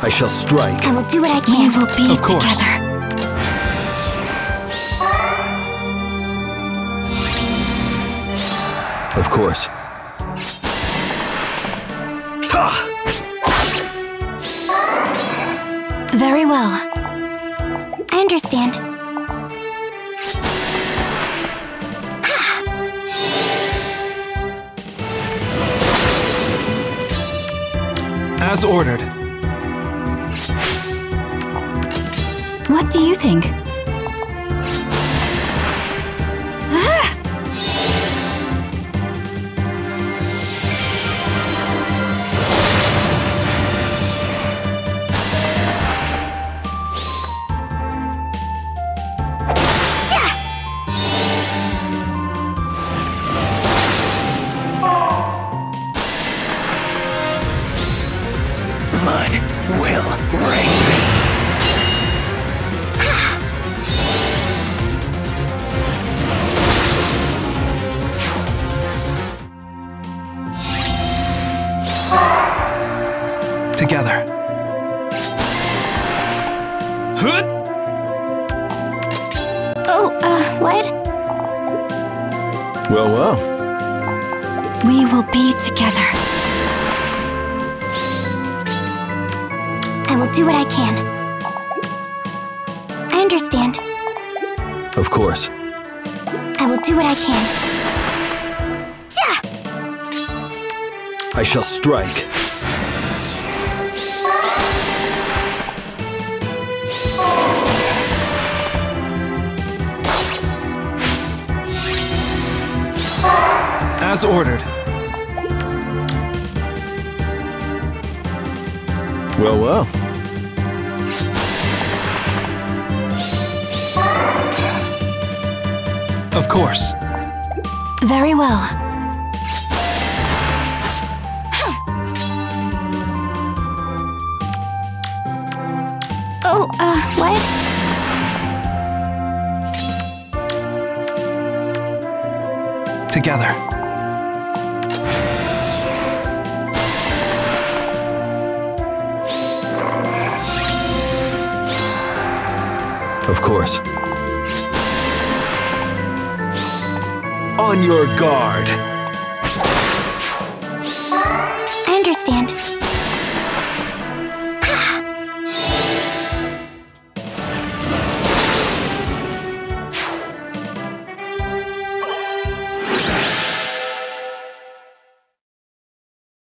I shall strike. I will do what I can. We will be Of course. together. Of course. Ta! Very well. I understand. As ordered. What do you think? Blood will rain. Together. Hood! Oh, what? Well, well. We will be together. I will do what I can. I understand. Of course. I will do what I can. I shall strike. As ordered. Well, well. Of course. Very well. Oh, what? Together. Of course. On your guard. I understand.